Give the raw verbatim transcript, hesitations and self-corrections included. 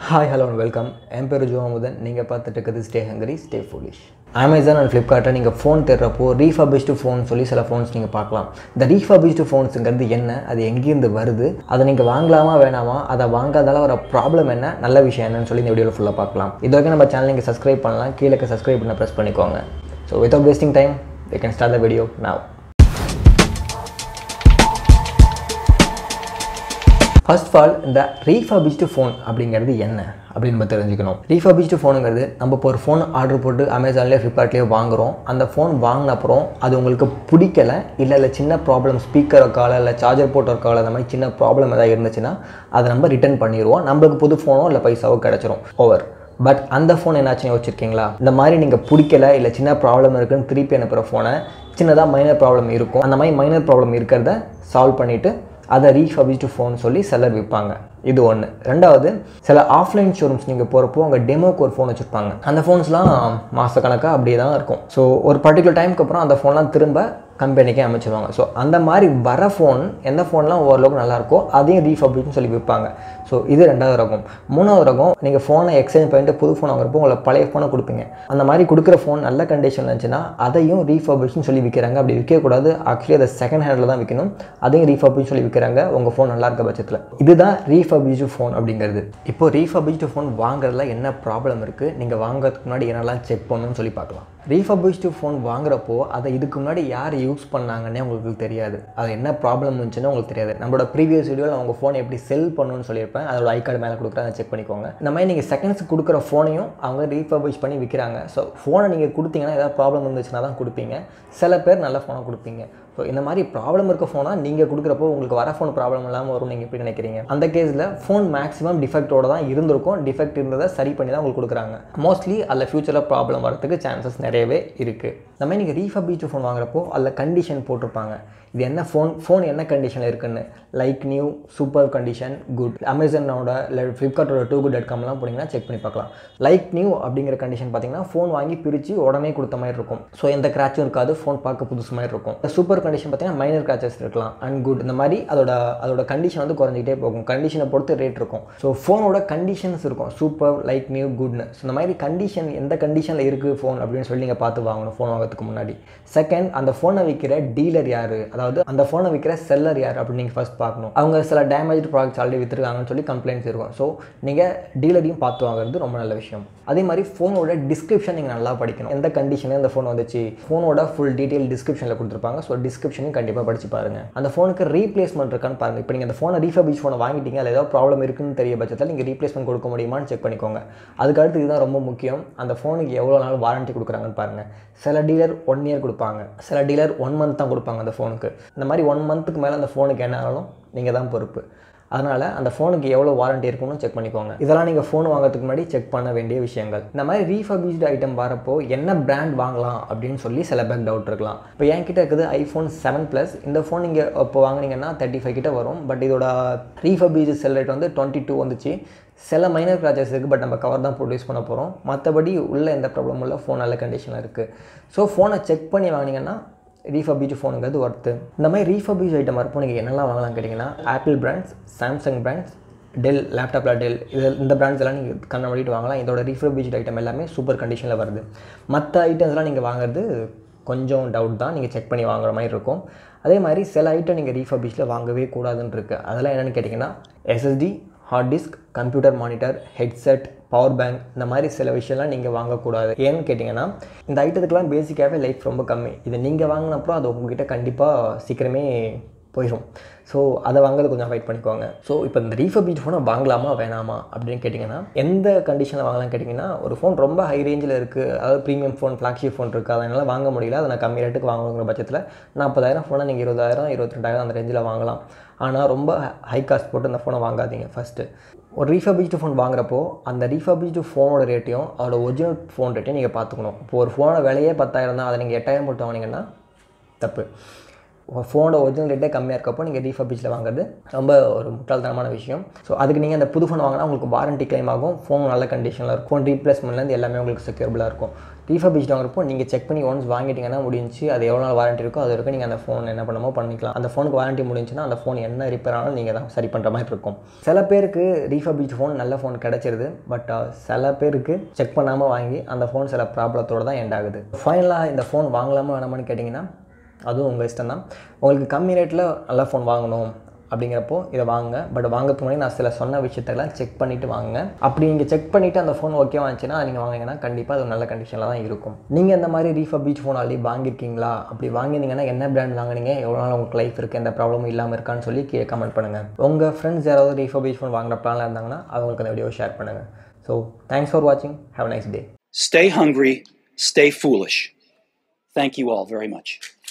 Hi, hello and welcome. என் பேர் Joe Amudhan. நீங்கள் பார்த்துட்டு இருக்கிறது stay hungry stay foolish. Amazon and ஃப்ளிப்கார்ட்டில் நீங்கள் ஃபோன் தேடுறப்போ ரீஃபர்பிஷ்டு ஃபோன் சொல்லி சில ஃபோன்ஸ் நீங்கள் பார்க்கலாம். இந்த ரீஃபர்பிஷ்டு ஃபோன்ஸுங்கிறது என்ன, அது எங்கேருந்து வருது, அதை நீங்கள் வாங்கலாமா வேணாமா, அதை வாங்காதால வர ப்ராப்ளம் என்ன, நல்ல விஷயம் என்னன்னு சொல்லி இந்த வீடியோவில் ஃபுல்லாக பார்க்கலாம். இது வரைக்கும் நம்ம சேனல் நீங்கள் சப்ஸ்கிரைப் பண்ணலாம், கீழே சப்ஸ்கிரைப் பண்ண ப்ரெஸ் பண்ணிக்கோங்க. So without wasting time we can start the video now. First of all இந்த ரீஃபர்பிஷ்டு ஃபோன் அப்படிங்கிறது என்ன அப்படின்னு நம்ம தெரிஞ்சுக்கணும். ரீஃபர்பிஷ்டு ஃபோனுங்கிறது நம்ம இப்போ ஒரு ஃபோன் ஆர்டர் போட்டு அமேசான்லேயோ ஃப்ளிப்கார்ட்லேயோ வாங்குகிறோம். அந்த ஃபோன் வாங்கின அப்புறம் அது உங்களுக்கு பிடிக்கலை, இல்லை இல்லை சின்ன ப்ராப்ளம், ஸ்பீக்கர் ஒர்க்கால இல்லை சார்ஜர் போர்ட் ஒர்க்கால அந்த மாதிரி சின்ன ப்ராப்ளம் எதாவது இருந்துச்சுன்னா அதை நம்ம ரிட்டர்ன் பண்ணிடுவோம். நம்மளுக்கு புது ஃபோனோ இல்லை பைசாவோ கிடச்சிரும், ஓவர். பட் அந்த ஃபோன் என்னாச்சுன்னு வச்சுருக்கீங்களா, இந்த மாதிரி நீங்கள் பிடிக்கலை இல்லை சின்ன ப்ராப்ளம் இருக்குதுன்னு திருப்பி அனுப்புகிற ஃபோனை சின்னதாக மைனர் ப்ராப்ளம் இருக்கும். அந்த மாதிரி மைனர் ப்ராப்ளம் இருக்கிறத சால்வ் பண்ணிவிட்டு அதை ரீஃபர்பிஷ்டு ஃபோன் சொல்லி செல்லர் விற்பாங்க. இது ஒன்று. ரெண்டாவது, சில ஆஃப்லைன் ஷோரூம்ஸ் நீங்கள் போகிறப்போ அங்கே டெமோக்கு ஒரு ஃபோன் வச்சுருப்பாங்க. அந்த ஃபோன்ஸ்லாம் மாதக்கணக்காக அப்படியே தான் இருக்கும். ஸோ ஒரு பர்டிகுலர் டைமுக்கு அப்புறம் அந்த ஃபோன்லாம் திரும்ப கம்பெனிக்கே அமைச்சிருவாங்க. ஸோ அந்த மாதிரி வர ஃபோன் எந்த ஃபோன்லாம் ஓரளவுக்கு நல்லாயிருக்கோ அதையும் ரீஃபர்பிஷ்னு சொல்லி விற்பாங்க. ஸோ இது ரெண்டாவது ரகம். மூணாவது ரகம், நீங்கள் ஃபோனை எக்ஸ்சேஞ்ச் பண்ணிட்டு புது ஃபோன் வாங்குறப்போ உங்களை பழைய ஃபோனை கொடுப்பீங்க. அந்த மாதிரி கொடுக்குற ஃபோன் நல்ல கண்டிஷன் இருந்துச்சுன்னா அதையும் ரீஃபர்பிஷ்னு சொல்லி விற்கிறாங்க. அப்படி விற்கக்கூடாது, ஆக்சுவலி அதை செகண்ட் ஹேண்டில் தான் விற்கணும். அதையும் ரீஃபர்பிஷ்னு சொல்லி விற்கிறாங்க உங்கள் ஃபோன் நல்லா இருக்க பட்சத்தில். இதுதான் ரீஃபர்பிஷ்டு ஃபோன் அப்படிங்கிறது. இப்போ ரீஃபர்பிஷ்டு ஃபோன் வாங்குறதுல என்ன ப்ராப்ளம் இருக்குது, நீங்கள் வாங்குறதுக்கு முன்னாடி என்னெல்லாம் செக் பண்ணணும்னு சொல்லி பார்க்கலாம். ரீஃபர்பிஷ்டு ஃபோன் வாங்குறப்போ அதை இதுக்கு முன்னாடி யார் யூஸ் பண்ணாங்கன்னே உங்களுக்கு தெரியாது. அது என்ன ப்ராப்ளம் இருந்துச்சுன்னு உங்களுக்கு தெரியாது. நம்மளோட ப்ரீவியஸ் வீடியோவில் அவங்க ஃபோன் எப்படி செல் பண்ணணும்னு சொல்லியிருப்பேன், அதோட ஐ கார்டு மேலே கொடுக்குறேன், அதை செக் பண்ணிக்கோங்க. இந்த மாதிரி நீங்கள் செகண்ட்ஸ் கொடுக்குற ஃபோனையும் அவங்க ரீஃபர்பிஷ் பண்ணி விற்கிறாங்க. ஸோ ஃபோனை நீங்கள் கொடுத்தீங்கன்னா ஏதாவது ப்ராப்ளம் இருந்துச்சுன்னா தான் கொடுப்பீங்க. சில பேர் நல்ல ஃபோனை கொடுப்பீங்க. ஸோ இந்த மாதிரி ப்ராப்ளம் இருக்க ஃபோனாக நீங்கள் கொடுக்குறப்போ உங்களுக்கு வர ஃபோன் ப்ராப்ளம் இல்லாமல் வரும் நீங்கள் எப்படி நினைக்கிறீங்க? அந்த கேஸில் ஃபோன் மேக்ஸிமம் டிஃபெக்டோடு தான் இருந்திருக்கும். டிஃபெக்ட் இருந்ததை சரி பண்ணி தான் உங்களுக்கு கொடுக்குறாங்க. மோஸ்ட்லி அதில் ஃபியூச்சரில் ப்ராப்ளம் வரதுக்கு சான்சஸ் நிறையவே இருக்குது. இந்த மாதிரி நீங்கள் ரீஃபர்பிஷ்டு ஃபோன் வாங்குறப்போ அதில் கண்டிஷன் போட்டிருப்பாங்க. இது என்ன ஃபோன், ஃபோன் என்ன கண்டிஷனில் இருக்குன்னு, like new, super condition, good. அமேசானோட இல்லை ஃப்ளிப்கார்ட்டோட டூ குட் டாட் காம்லாம் போனீங்கன்னா செக் பண்ணி பார்க்கலாம். லைக் நியூ அப்படிங்கிற கண்டிஷன் பார்த்தீங்கன்னா ஃபோன் வாங்கி பிரித்து உடனே கொடுத்த மாதிரி இருக்கும். ஸோ எந்த கிராச்சும் இருக்காது, ஃபோன் பார்க்க புதுசு மாதிரி இருக்கும். சூப்பர் கண்டிஷன் பார்த்தீங்கன்னா மைனர் கிராச்சஸ் இருக்கலாம். அண்ட் குட், இந்த மாதிரி அதோட அதோட கண்டிஷன் வந்து குறைஞ்சிட்டே போகும். கண்டிஷனை பொறுத்து ரேட் இருக்கும். ஸோ ஃபோனோட கண்டிஷன்ஸ் இருக்கும், சூப்பர், லைக் நியூ, குட்னு. ஸோ இந்த மாதிரி கண்டிஷன் எந்த கண்டிஷனில் இருக்குது ஃபோன் அப்படின்னு சொல்லி நீங்கள் பார்த்து வாங்கணும் ஃபோன் வாங்கிறதுக்கு முன்னாடி. செகண்ட், அந்த ஃபோனை விற்கிற டீலர் யார், அதாவது அந்த ஃபோனை விற்கிற செல்லர் யார் அப்படின்னு நீங்கள் ஃபஸ்ட் பார்க்கணும். அவங்க சில டேமேஜ் ப்ராடக்ட்ஸ் ஆல்ரெடி விற்றுருக்காங்கன்னு சொல்லி கம்ப்ளைண்ட்ஸ் இருக்கும். ஸோ நீங்கள் டீலரையும் பார்த்து வாங்குறது ரொம்ப நல்ல விஷயம். அதே மாதிரி ஃபோனோட டிஸ்கிரிப்ஷன் நீங்கள் நல்லா படிக்கணும். எந்த கண்டிஷனில் அந்த ஃபோன் வந்துச்சு, ஃபோனோட ஃபுல் டீட்டெயில் டிஸ்கிரிப்ஷனில் கொடுத்துருப்பாங்க. ஸோ டிஸ்கிரிப்ஷனையும் கண்டிப்பாக படித்து பாருங்கள். அந்த ஃபோனுக்கு ரீப்ளேஸ்மெண்ட் இருக்கான்னு பாருங்கள். இப்போ நீங்கள் அந்த ஃபோனை ரீஃபர்பிஷ் ஃபோனை வாங்கிட்டீங்க, அதில் ஏதாவது ப்ராப்ளம் இருக்குன்னு தெரிய பட்சத்தில் நீங்கள் ரீப்ளேஸ்மெண்ட் கொடுக்க முடியுமான்னு செக் பண்ணிக்கோங்க. அதுக்கு அடுத்து இதுதான் ரொம்ப முக்கியம், அந்த ஃபோனுக்கு எவ்வளோ நாள் வாரண்ட்டி கொடுக்குறாங்கன்னு பாருங்கள். சில டீலர் ஒன் இயர் கொடுப்பாங்க, சில டீலர் ஒன் மந்த் தான் கொடுப்பாங்க அந்த ஃபோனுக்கு. இந்த மாதிரி ஒன் மந்த்துக்கு மேலே அந்த ஃபோனுக்கு என்ன ஆனாலும் நீங்கள் தான் பொறுப்பு. அதனால் அந்த ஃபோனுக்கு எவ்வளோ வாரண்ட்டி இருக்குன்னு செக் பண்ணிக்கோங்க. இதெல்லாம் நீங்கள் ஃபோன் வாங்குறதுக்கு முன்னாடி செக் பண்ண வேண்டிய விஷயங்கள். இந்த மாதிரி ரீஃபர்பிஷ்டு ஐட்டம் வரப்போ என்ன பிராண்ட் வாங்கலாம் அப்படின்னு சொல்லி சில பேர் டவுட் இருக்கலாம். இப்போ என்கிட்ட இருக்குது ஐஃபோன் செவன் ப்ளஸ். இந்த ஃபோன் நீங்கள் இப்போ வாங்கினீங்கன்னா தேர்ட்டி ஃபைவ் கிட்ட வரும். பட் இதோட ரீஃபர்பிஷ்டு செல் ரேட் வந்து டுவெண்ட்டி டூ வந்துச்சு. சில மைனர் கிராச்சஸ் இருக்குது, பட் நம்ம கவர் தான் ப்ரொடியூஸ் பண்ண போகிறோம். மற்றபடி உள்ள எந்த ப்ராப்ளமும் இல்லை, ஃபோன் நல்ல கண்டிஷனில் இருக்குது. ஸோ ஃபோனை செக் பண்ணி வாங்கினீங்கன்னா ரீஃபர்பிஷ்டு ஃபோனுங்கிறது ஒர்த்து. இந்த மாதிரி ரீஃபர்பிஷ்டு ஐட்டம் வரப்போ நீங்கள் என்னெல்லாம் வாங்கலாம் கேட்டிங்கன்னா, Apple brands, Samsung brands, Dell, லேப்டாப்பில் டெல், இது இந்த பிராண்ட்ஸ் எல்லாம் நீங்கள் கண்ண மூடிட்டு வாங்கலாம். இதோட ரீஃபர்பிஷ்டு ஐட்டம் எல்லாமே சூப்பர் கண்டிஷனில் வருது. மற்ற ஐட்டம்ஸ்லாம் நீங்கள் வாங்குறது கொஞ்சம் டவுட் தான், நீங்கள் செக் பண்ணி வாங்குற மாதிரி இருக்கும். அதே மாதிரி சில ஐட்டம் நீங்கள் ரீஃபர்பிஷ்டில் வாங்கவே கூடாதுன்னு இருக்குது. அதெல்லாம் என்னென்னு கேட்டிங்கன்னா, SSD, hard disk, computer monitor, headset, power bank, இந்த மாதிரி சில விஷயம்லாம் நீங்கள் வாங்கக்கூடாது. ஏன்னு கேட்டிங்கன்னா, இந்த ஐட்டத்துக்கெலாம் பேசிக்காகவே லைஃப் ரொம்ப கம்மி. இதை நீங்கள் வாங்கினப்பறம் அது உங்ககிட்ட கண்டிப்பாக சீக்கிரமே போயிடும். ஸோ அதை வாங்குறது கொஞ்சம் அவாய்ட் பண்ணிக்கோங்க. ஸோ இப்போ இந்த ரீஃபர்பிஷ்டு ஃபோனை வாங்கலாமா வேணாமா அப்படின்னு கேட்டிங்கன்னா, எந்த கண்டிஷனில் வாங்கலாம்னு கேட்டிங்கன்னா, ஒரு ஃபோன் ரொம்ப ஹை ரேஞ்சில் இருக்குது, அதாவது ப்ரீமியம் ஃபோன், ஃப்ளாக்ஷிப் ஃபோன் இருக்குது, அதனால் வாங்க முடியல, அதை நான் கம்மி ரேட்டுக்கு வாங்கணுங்கிற பட்சத்தில் நாற்பதாயிரம் ஃபோனை நீங்கள் இருபதாயிரம் இருபத்தி ரெண்டாயிரம் அந்த ரேஞ்சில் வாங்கலாம். ஆனால் ரொம்ப ஹை காஸ்ட் போட்டு அந்த ஃபோனை வாங்காதீங்க. ஃபஸ்ட்டு ஒரு ரீஃபர்பிஷ்டு ஃபோன் வாங்குறப்போ அந்த ரீஃபர்பிஷ்டு ஃபோனோட ரேட்டையும் அதோட ஒரிஜினல் ஃபோன் ரேட்டையும் நீங்கள் பார்த்துக்கணும். இப்போ ஒரு ஃபோனோட விலையே பத்தாயிரம் தான், அதை நீங்கள் எட்டாயிரம் போட்டு வாங்கினீங்கன்னா தப்பு. ஃபோனோட ஒரிஜினல் ரேட்டே கம்மியாக இருக்கப்போ நீங்கள் ரீஃபர்பிஷ்டில் வாங்குறது ரொம்ப ஒரு முட்டாள்தனமான விஷயம். ஸோ அதுக்கு நீங்கள் அந்த புது ஃபோன் வாங்கினா உங்களுக்கு வாரண்டி கிளைம் ஆகும், ஃபோன் நல்ல கண்டிஷனில் இருக்கும், ஃபோன் ரீப்ளேஸ்மெண்ட்லேருந்து எல்லாமே உங்களுக்கு செக்யூரபிளாக இருக்கும். ரீஃபர்பிஷ்ட் வாங்குறப்போ நீங்கள் செக் பண்ணி ஒன்ஸ் வாங்கிட்டீங்கன்னா முடிஞ்சு, அது எவ்வளோ நாள் வாரண்டி இருக்கோ அது வரைக்கும் நீங்கள் அந்த ஃபோன் என்ன பண்ணமோ பண்ணிக்கலாம். அந்த ஃபோனுக்கு வாரண்டி முடிஞ்சுன்னா அந்த ஃபோன் என்ன ரிப்பேர் ஆனாலும் நீங்கள் தான் சரி பண்ணுற மாதிரி இருக்கும். சில பேருக்கு ரீஃபர்பிஷ்ட் ஃபோன் நல்ல ஃபோன் கிடச்சிருது, பட் சில பேருக்கு செக் பண்ணாமல் வாங்கி அந்த ஃபோன் சில ப்ராப்ளத்தோடு தான் எண்ட் ஆகுது. ஃபைனலாக இந்த ஃபோன் வாங்கலாமா வேணாமான்னு கேட்டிங்கன்னா அதுவும் உங்கள் இஷ்டம் தான். உங்களுக்கு கம்மி ரேட்டில் நல்ல ஃபோன் வாங்கணும் அப்படிங்கிறப்போ இதை வாங்க. பட் வாங்கிறதுக்கு முன்னாடி நான் சில சொன்ன விஷயத்தெல்லாம் செக் பண்ணிவிட்டு வாங்க. அப்படி நீங்கள் செக் பண்ணிவிட்டு அந்த ஃபோன் ஓகேவா இருந்துச்சுன்னா நீங்கள் வாங்கினீங்கன்னா கண்டிப்பாக அது நல்ல கண்டிஷனில் தான் இருக்கும். நீங்கள் இந்த மாதிரி ரீஃபர்பிஷ்ட் ஃபோன் ஆல்ரெடி வாங்கியிருக்கீங்களா? அப்படி வாங்கியிருந்தீங்கன்னா என்ன பிராண்ட் வாங்கினீங்க, எவ்வளோ நாள் உங்களுக்கு லைஃப் இருக்குது, எந்த ப்ராப்ளமும் இல்லாமல் இருக்கான்னு சொல்லி கீழே கமெண்ட் பண்ணுங்கள். உங்கள் ஃப்ரெண்ட்ஸ் யாராவது ரீஃபர்பிஷ்ட் ஃபோன் வாங்குற பிளானில் இருந்தாங்கன்னா அவங்களுக்கு அந்த வீடியோ ஷேர் பண்ணுங்கள். ஸோ தேங்க்ஸ் ஃபார் வாட்சிங். Have a nice day. Stay hungry, stay foolish. Thank you all very much.